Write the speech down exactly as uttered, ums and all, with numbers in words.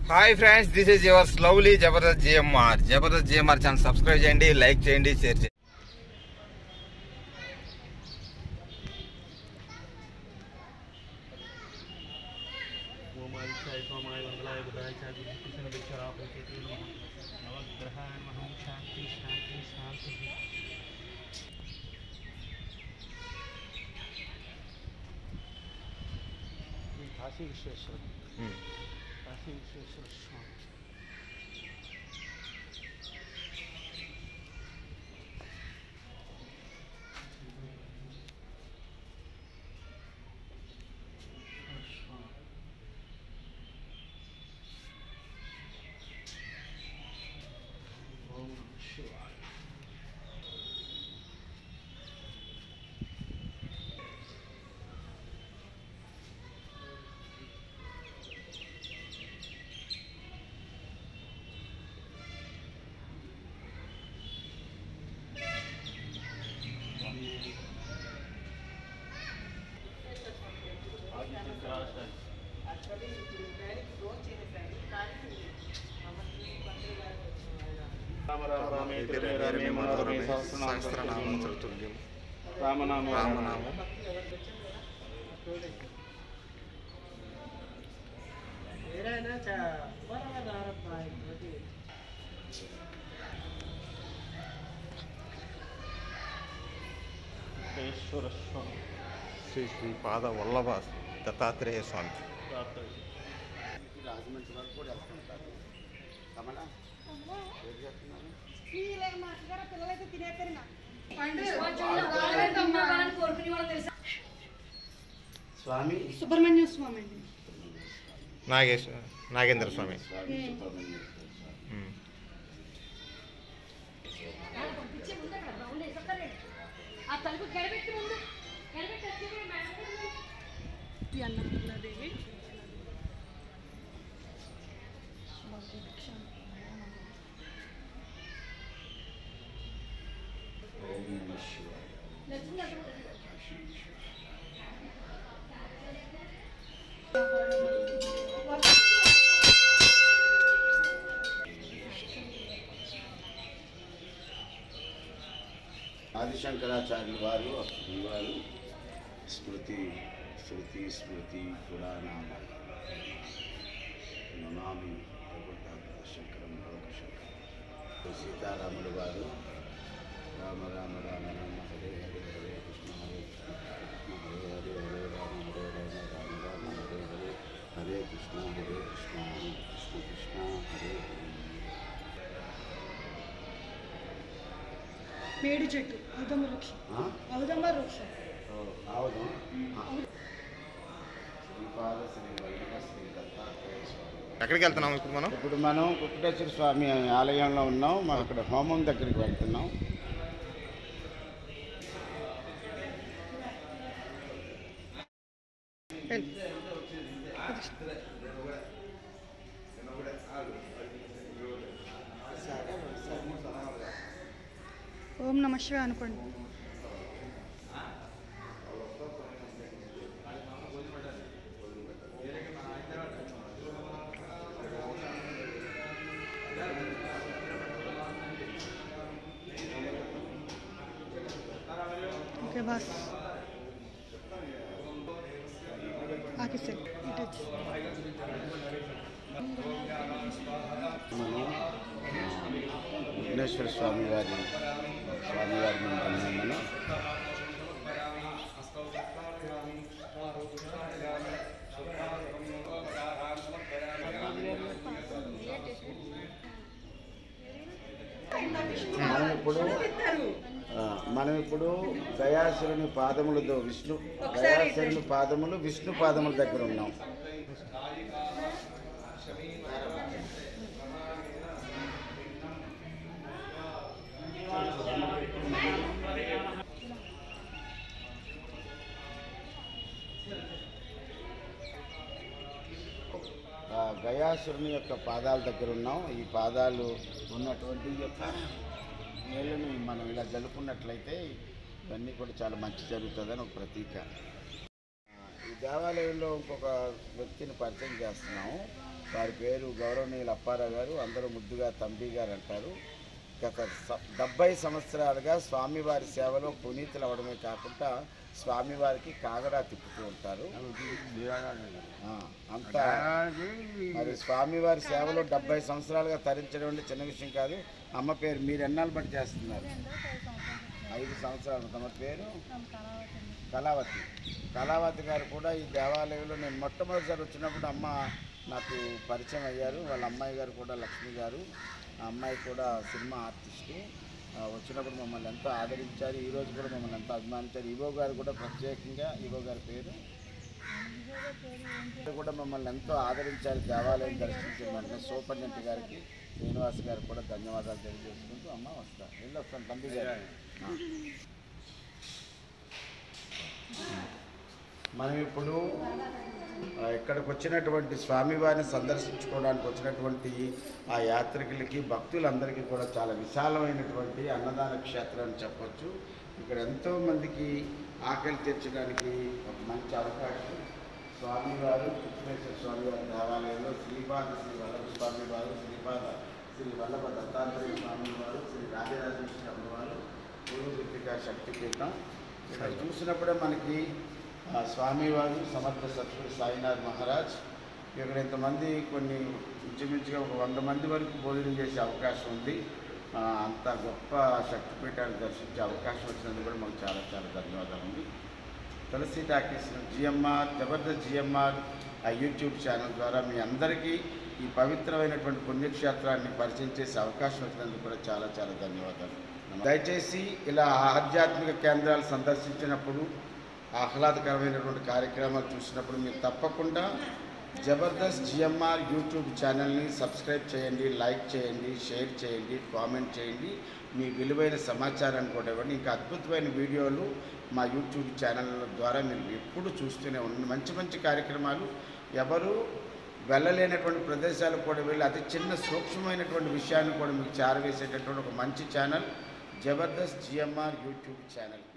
Hi friends, this is your lovely Jabardasth GMR. Jabardasth GMR channel subscribe చేయండి, like చేయండి, share చేయండి. కాశీ విశ్వేశ్వర కాశీ విశ్వేశ్వర స్వామి ఓం శివాయ. రామ రామ రామేతి రమే మనోరమే సహస్రనామం చతుర్భుజం రామనామ రామనామ ఈశ్వర స్వామి శ్రీ శ్రీ పాద వల్లభ దత్తాత్రేయ స్వామి. రాజమండ్రి వరకు కూడా వెళ్తుంటారు. కమలా స్వామి సుబ్రహ్మణ్య స్వామి అండి. నాగేశ్వర నాగేంద్ర స్వామి. అన్నపూర్ణాదేవి ఆదిశంకరాచార్యుల వారు వారు స్మృతి శృతి స్మృతి పురాణామ నమామి శంకరం శంకరం. సీతారాముడు వారు రామ రామ రామ రామ హరే హరే హరే కృష్ణ హరే కృష్ణ హరే హరే హరే రామ హరే రామ రామ రామ హరే హరే హరే కృష్ణ హరే కృష్ణ కృష్ణ కృష్ణ హరే మేడి చెట్టు ఔదమ్మ వృక్షం ఔదమ్మ వృక్షం ఆవుదం శ్రీపాద శ్రీ వల్లభ శ్రీ దత్తాత్రేయ స్వామి. ఎక్కడికి వెళ్తున్నాం ఇప్పుడు మనం? ఇప్పుడు మనం కుక్కటేశ్వర స్వామి ఆలయంలో ఉన్నాం. మనం అక్కడ హోమం దగ్గరికి వెళ్తున్నాం. ఓం నమ శివాయ అనుకోండి. ఓకే బస్ ఆకి సార్ టచ్. మనం విఘ్నేశ్వర స్వామి వారి స్వామి వారి మనం మనం మనం ఇప్పుడు మనం ఇప్పుడు గయాసురుని పాదములతో విష్ణు గయాసురుని పాదములు విష్ణు పాదముల దగ్గర ఉన్నాం. గయాసురుని యొక్క పాదాల దగ్గర ఉన్నాం. ఈ పాదాలు ఉన్నటువంటి యొక్క నీళ్ళని మనం ఇలా జలుపుకున్నట్లయితే ఇవన్నీ కూడా చాలా మంచి జరుగుతుందని ఒక ప్రతీక. ఈ దేవాలయంలో ఇంకొక వ్యక్తిని పరిచయం చేస్తున్నాము. వారి పేరు గౌరవనీయులు అప్పారావు గారు, అందరూ ముద్దుగా తంబి గారు అంటారు. గత డెబ్బై సంవత్సరాలుగా స్వామివారి సేవలో పునీతులు అవ్వడమే కాకుండా స్వామివారికి కాగడా తిప్పుతూ ఉంటారు. అంతా మరి స్వామివారి సేవలో డెబ్బై సంవత్సరాలుగా తరించడం అంటే చిన్న విషయం కాదు. అమ్మ పేరు మీరు ఎన్నాళ్ళు బట్టి చేస్తున్నారు? ఐదు సంవత్సరాలు. తమ పేరు కళావతి. కళావతి గారు కూడా ఈ దేవాలయంలో నేను మొట్టమొదటిసారి వచ్చినప్పుడు అమ్మ నాకు పరిచయం అయ్యారు. వాళ్ళ అమ్మాయి గారు కూడా లక్ష్మి గారు, ఆ అమ్మాయి కూడా సినిమా ఆర్టిస్టు. వచ్చినప్పుడు మమ్మల్ని ఎంతో ఆదరించారు. ఈరోజు కూడా మమ్మల్ని ఎంతో అభిమానించారు. ఈవో గారు కూడా ప్రత్యేకంగా, ఈవో గారి పేరు కూడా మమ్మల్ని ఎంతో ఆదరించారు. దేవాలయం దర్శించిన వెంటనే సూపరింటెండెంట్ గారికి, శ్రీనివాస్ గారికి కూడా ధన్యవాదాలు తెలియజేసుకుంటూ అమ్మ వస్తాను వెళ్ళి వస్తాను తండ్రి గారు. మనం ఇప్పుడు ఇక్కడికి వచ్చినటువంటి స్వామివారిని సందర్శించుకోవడానికి వచ్చినటువంటి ఆ యాత్రికులకి, భక్తులందరికీ కూడా చాలా విశాలమైనటువంటి అన్నదాన క్షేత్రం అని చెప్పచ్చు. ఇక్కడ ఎంతోమందికి ఆకలి తీర్చడానికి ఒక మంచి అవకాశం. స్వామివారు చిత్రేశ్వర స్వామివారి దేవాలయంలో శ్రీపాద శ్రీ వల్లభ స్వామివారు, శ్రీపాద శ్రీ వల్లభ దత్తాత్రేయ స్వామివారు, శ్రీ రాజరాజేశ్వరి అమ్మవారు, గురువృత్తిక శక్తిపీఠం. ఇక్కడ చూసినప్పుడే మనకి స్వామివారు సమర్థ సద్గురు సాయినాథ్ మహారాజ్ ఇక్కడ ఇంతమంది కొన్ని ఇంచుమించుగా ఒక వంద మంది వరకు భోజనం చేసే అవకాశం ఉంది. అంత గొప్ప శక్తిపీఠాన్ని దర్శించే అవకాశం వచ్చినందుకు కూడా మాకు చాలా చాలా ధన్యవాదాలు ఉంది. Tulasi talkies GMR Jabardasth GMR ఆ యూట్యూబ్ ఛానల్ ద్వారా మీ అందరికీ ఈ పవిత్రమైనటువంటి పుణ్యక్షేత్రాన్ని పరిచయం చేసే అవకాశం వచ్చినందుకు కూడా చాలా చాలా ధన్యవాదాలు. దయచేసి ఇలా ఆధ్యాత్మిక కేంద్రాలు సందర్శించినప్పుడు, ఆహ్లాదకరమైనటువంటి కార్యక్రమాలు చూసినప్పుడు మీరు తప్పకుండా జబర్దస్త్ జిఎంఆర్ యూట్యూబ్ ఛానల్ని సబ్స్క్రైబ్ చేయండి, లైక్ చేయండి, షేర్ చేయండి, కామెంట్ చేయండి. మీ విలువైన సమాచారాన్ని కూడా ఇవ్వండి. ఇంకా అద్భుతమైన వీడియోలు మా యూట్యూబ్ ఛానల్ ద్వారా మీరు ఎప్పుడు చూస్తూనే ఉండండి. మంచి మంచి కార్యక్రమాలు, ఎవరు వెళ్ళలేనటువంటి ప్రదేశాలకు కూడా వెళ్ళి అతి చిన్న సూక్ష్మమైనటువంటి విషయాన్ని కూడా మీకు చేరవేసేటటువంటి ఒక మంచి channel Jabardasth GMR YouTube channel.